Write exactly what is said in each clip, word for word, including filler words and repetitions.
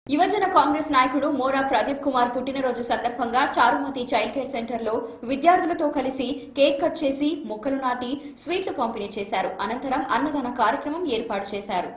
యువజన కాంగ్రెస్ నాయకుడు మోరా ప్రదీప్ కుమార్ పుట్టినరోజు సందర్భంగా చారుమతి చైల్డ్ కేర్ సెంటర్లో విద్యార్థులతో కలిసి కేక్ కట్ చేసి మొక్కలు నాటి స్వీట్లు పంపిణీ చేశారు. అనంతరం అన్నదాన కార్యక్రమం ఏర్పాటు చేశారు.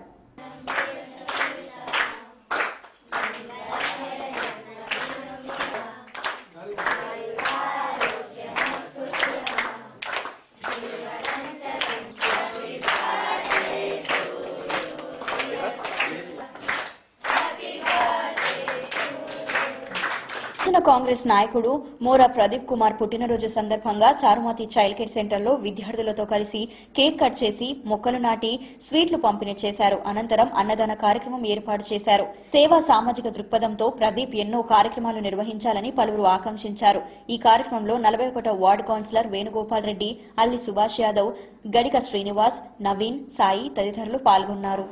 కాంగ్రెస్ నాయకుడు మోరా ప్రదీప్ కుమార్ పుట్టినరోజు సందర్భంగా చారుమతి చైల్డ్ కేర్ సెంటర్లో విద్యార్థులతో కలిసి కేక్ కట్ చేసి మొక్కలు నాటి స్వీట్లు పంపిణీ చేశారు. అనంతరం అన్నదాన కార్యక్రమం ఏర్పాటు చేశారు. సేవా సామాజిక దృక్పథంతో ప్రదీప్ ఎన్నో కార్యక్రమాలు నిర్వహించాలని పలువురు ఆకాంక్షించారు. ఈ కార్యక్రమంలో నలభై ఒకటో వార్డు కౌన్సిలర్ వేణుగోపాల్ రెడ్డి, అల్లి సుభాష్ యాదవ్, గడిక శ్రీనివాస్, నవీన్, సాయి తదితరులు పాల్గొన్నారు.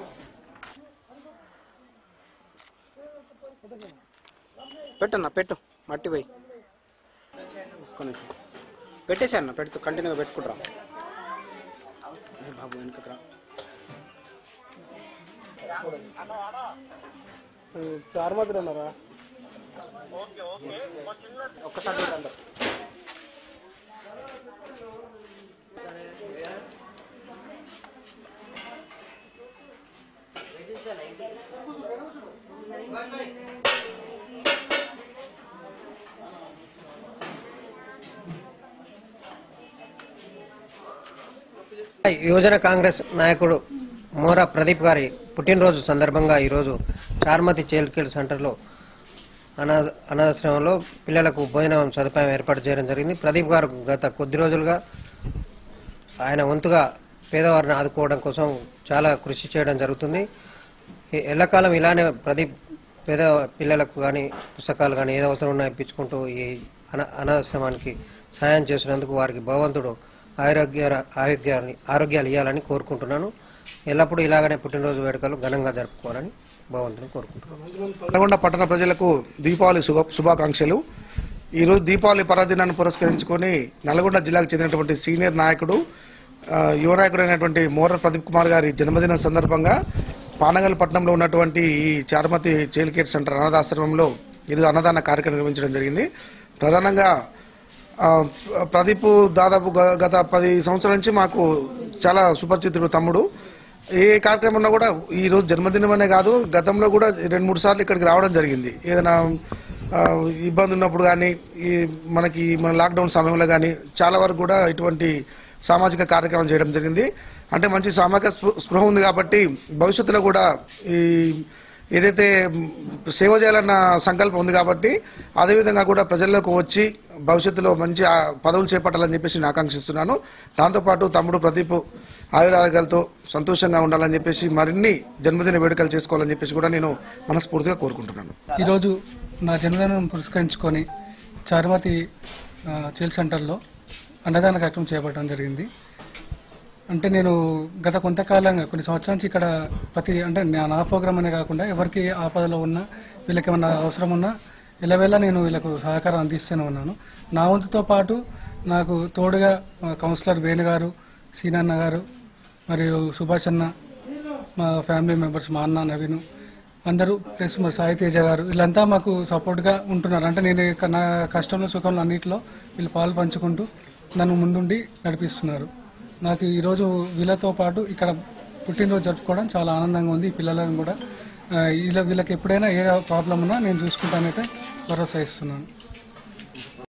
పెట్టన్నా పెట్టు మట్టి పోయి పెట్టేసి అన్న పెడుతూ కంటిన్యూగా పెట్టుకుంటాం. బాబు వెనుకకు రా. చారుమతి అన్నారా ఒక్కసారి అందరు యువజన కాంగ్రెస్ నాయకుడు మోరా ప్రదీప్ గారి పుట్టినరోజు సందర్భంగా ఈరోజు చారుమతి చైల్డ్ కేర్ సెంటర్లో అనాథ అనాథాశ్రమంలో పిల్లలకు భోజనం సదుపాయం ఏర్పాటు చేయడం జరిగింది. ప్రదీప్ గారు గత కొద్ది రోజులుగా ఆయన వంతుగా పేదవారిని ఆదుకోవడం కోసం చాలా కృషి చేయడం జరుగుతుంది. ఎల్లకాలం ఇలానే ప్రదీప్ పేద పిల్లలకు కానీ పుస్తకాలు కానీ ఏదో అవసరం ఉన్నా ఇప్పించుకుంటూ ఈ అనా అనాథాశ్రమానికి సాయం చేసినందుకు వారికి భగవంతుడు ఆరోగ్య ఆరోగ్యాన్ని ఆరోగ్యాలు ఇవ్వాలని కోరుకుంటున్నాను. ఎల్లప్పుడూ ఇలాగనే పుట్టినరోజు వేడుకలు ఘనంగా జరుపుకోవాలని భగవంతుని కోరుకుంటున్నాను. నల్గొండ పట్టణ ప్రజలకు దీపావళి శుభ శుభాకాంక్షలు. ఈరోజు దీపావళి పర్వదినాన్ని పురస్కరించుకొని నల్గొండ జిల్లాకు చెందినటువంటి సీనియర్ నాయకుడు యువ నాయకుడు అయినటువంటి మోరా ప్రదీప్ కుమార్ గారి జన్మదినం సందర్భంగా పానగల్ పట్టణంలో ఉన్నటువంటి ఈ చారుమతి చైల్డ్ కేర్ సెంటర్ అనాథాశ్రమంలో ఈరోజు అన్నదాన కార్యక్రమం నిర్వహించడం జరిగింది. ప్రధానంగా ప్రదీప్ దాదాపు గత పది సంవత్సరాల నుంచి మాకు చాలా సుపరిచితుడు తమ్ముడు. ఏ కార్యక్రమంలో కూడా ఈరోజు జన్మదినం అనే కాదు, గతంలో కూడా రెండు మూడు సార్లు ఇక్కడికి రావడం జరిగింది. ఏదైనా ఇబ్బంది ఉన్నప్పుడు కానీ ఈ మనకి మన లాక్డౌన్ సమయంలో కానీ చాలా వరకు కూడా ఇటువంటి సామాజిక కార్యక్రమం చేయడం జరిగింది. అంటే మంచి సామాజిక స్పృహ ఉంది కాబట్టి భవిష్యత్తులో కూడా ఈ ఏదైతే సేవ చేయాలన్న సంకల్పం ఉంది కాబట్టి అదేవిధంగా కూడా ప్రజల్లోకి వచ్చి భవిష్యత్తులో మంచి పదవులు చేపట్టాలని చెప్పేసి నేను ఆకాంక్షిస్తున్నాను. దాంతోపాటు తమ్ముడు ప్రదీప్ ఆయురారోగ్యాలతో సంతోషంగా ఉండాలని చెప్పేసి మరిన్ని జన్మదిన వేడుకలు చేసుకోవాలని చెప్పేసి కూడా నేను మనస్ఫూర్తిగా కోరుకుంటున్నాను. ఈరోజు నా జన్మదినం పురస్కరించుకొని చారుమతి చైల్డ్ సెంటర్లో అన్నదాన కార్యక్రమం చేపట్టడం జరిగింది. అంటే నేను గత కొంతకాలంగా కొన్ని సంవత్సరాల నుంచి ఇక్కడ ప్రతి అంటే నా ప్రోగ్రామ్ అనే కాకుండా ఎవరికి ఆపదలో ఉన్నా వీళ్ళకి ఏమన్నా అవసరం ఉన్నా ఎలావేళ నేను వీళ్ళకు సహకారం అందిస్తూనే ఉన్నాను. నా వంతుతో పాటు నాకు తోడుగా కౌన్సిలర్ వేణు గారు, సీనన్న గారు, మరియు సుభాష్ అన్న, మా ఫ్యామిలీ మెంబర్స్, మా అన్న నవీను అందరూ, ప్లస్ మా సాయి తేజ గారు, వీళ్ళంతా మాకు సపోర్ట్గా ఉంటున్నారు. అంటే నేను నా కష్టంలో సుఖంలో అన్నింటిలో వీళ్ళు పాలు పంచుకుంటూ నన్ను ముందుండి నడిపిస్తున్నారు. నాకు ఈరోజు వీళ్ళతో పాటు ఇక్కడ పుట్టినరోజు జరుపుకోవడం చాలా ఆనందంగా ఉంది. ఈ పిల్లలను కూడా వీళ్ళ వీళ్ళకి ఎప్పుడైనా ఏ ప్రాబ్లం ఉన్నా నేను చూసుకుంటానైతే భరోసా ఇస్తున్నాను.